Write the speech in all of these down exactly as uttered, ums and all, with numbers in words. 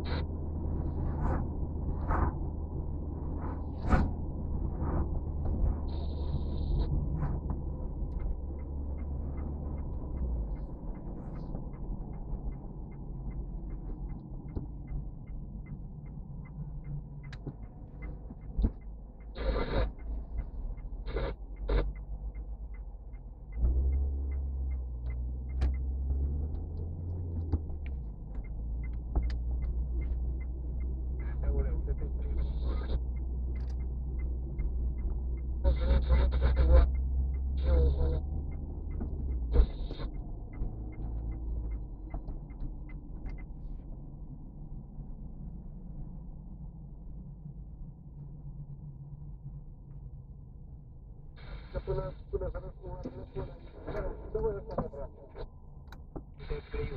Până, până să răspund la telefon, să vă răspund la vreau. Te scriu.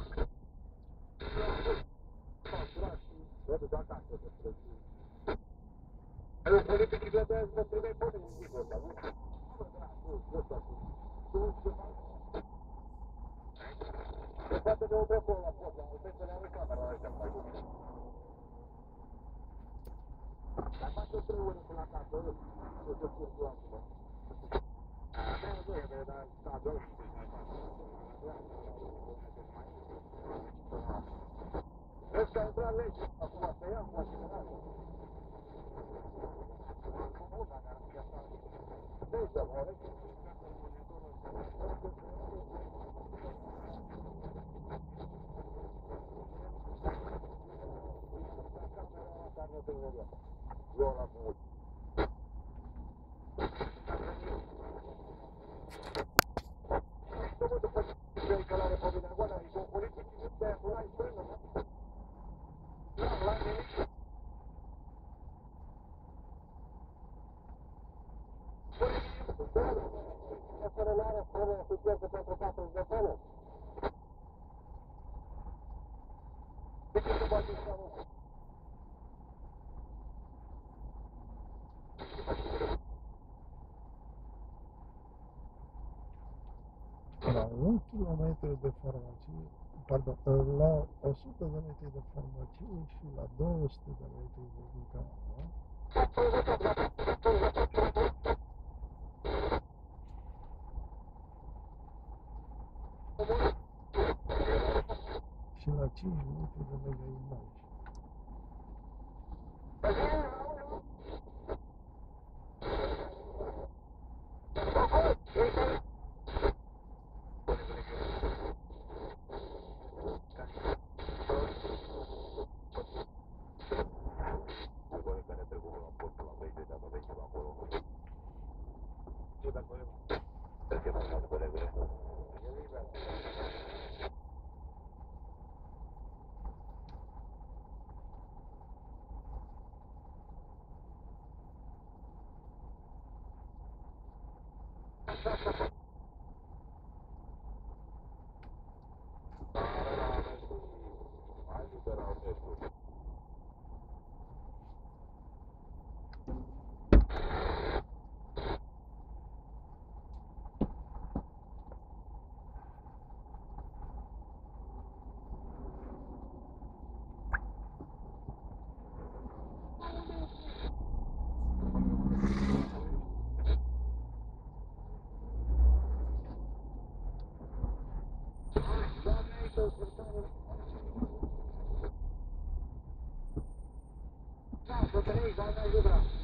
Facturat și vă duc acasă să plăci. Eu politicii de azi mă trebuie pune în zicul ăsta, nu? Mă, dracu, nu știu acum. Tu ce faci? Se poate de o brăpon la pot, la o să le are camera la ăștia mai bine. Dar faci o trei ore până acasă, eu te pun eu acum. Ăsta a intrat lege, acum să ia mașină, n-are. Dă-i-să moare. Eu la mult. La un kilometru de farmacie, pardon, la o sută de metri de farmacie și la două sute de metri de ducare. Și la cinci metri de mega imagine. Da, să trăiți, doamne ajută!